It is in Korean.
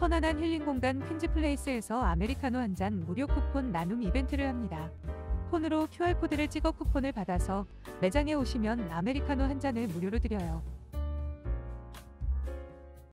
편안한 힐링 공간 퀸즈플레이스에서 아메리카노 한 잔 무료 쿠폰 나눔 이벤트를 합니다. 폰으로 QR코드를 찍어 쿠폰을 받아서 매장에 오시면 아메리카노 한 잔을 무료로 드려요.